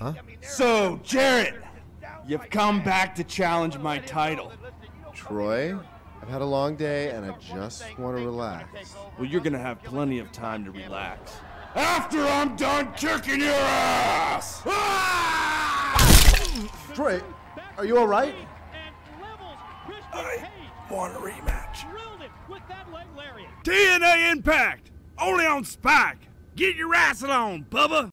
Huh? So, Jarrett, you've come back to challenge my title. Troy, I've had a long day and I just want to relax. Well, you're gonna have plenty of time to relax. After I'm done kicking your ass! Troy, are you alright? I want a rematch. TNA Impact! Only on Spike! Get your wrestling on, Bubba!